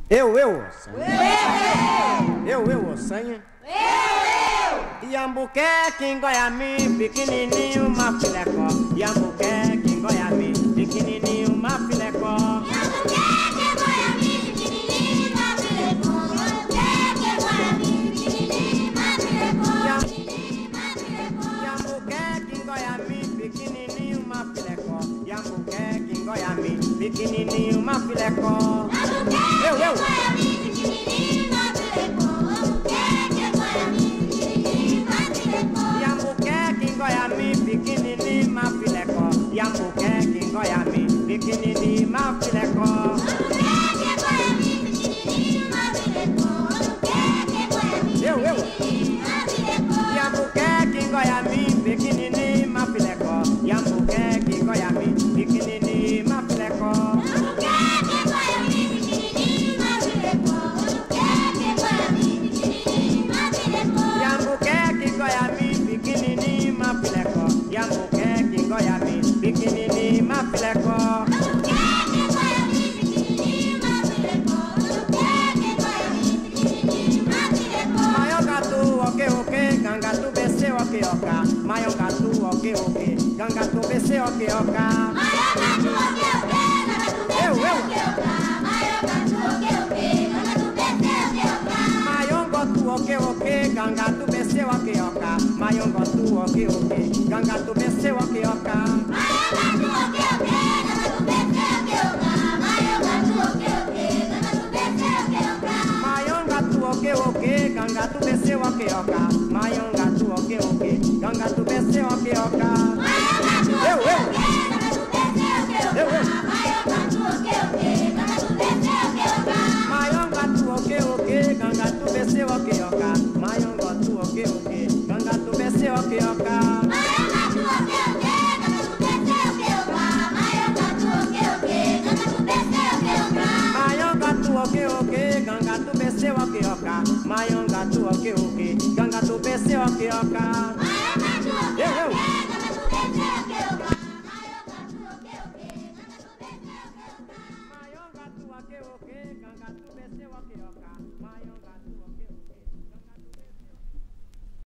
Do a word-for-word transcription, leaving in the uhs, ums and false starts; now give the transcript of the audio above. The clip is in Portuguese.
Eu, eu, Ossanha. Eu, eu, Ossanha. Eu, eu. Iambuqueque, em Goiamim, pequenininho, uma filecó. Iambuqueque, em Goiamim, pequenininho, uma filecó. Iambuqueque, em Goiamim, pequenininho, uma filecó. Iambuqueque, em Goiamim, pequenininho, uma filecó. Iambuqueque, em Goiamim, pequenininho, uma filecó. Iambuqueque, em Goiamim, pequenininho, uma filecó. Eu, eu. Iambuqueque, em Goiamim, pequenininho, uma filecó. Iambuqueque, em Goiamim, pequenininho, uma filecó. Eu, eu. Iambuqueque, em Goiamim, pequenininho, uma filecó. Iambuqueque, em Goiamim, pequenininho, uma filecó. Iambuqueque, em Goiamim, pequenininho, uma filecó. Iambuqueque, em Goiamim, pequenininho, uma filecó. Maiongatu, ok, ok, gangatu, bc, ok, ok. Maiongatu, ok, ok, gangatu, bc, ok, ok. Eu, eu. Maiongatu, ok, ok, gangatu, bc, ok, ok. Maiongatu, ok, ok, gangatu, bc, ok, ok. Maiongatu, ok, ok, gangatu, bc, ok, ok. Maiongatu, ok, ok, gangatu, bc, ok, ok. Eu, eu. Eu, eu. Maiongatu, ok, ok, gangatu, bc, ok, ok. Maiongatu, ok, ok, gangatu, bc, ok, ok. Maiongatu, ok, ok, gangatu, bc, ok, ok. Maiongatu, ok, ok, gangatu, bc, ok, ok. Eu, eu. Maiongatu, ok, ok, gangatu, bc, ok, ok. Maiongatu, ok.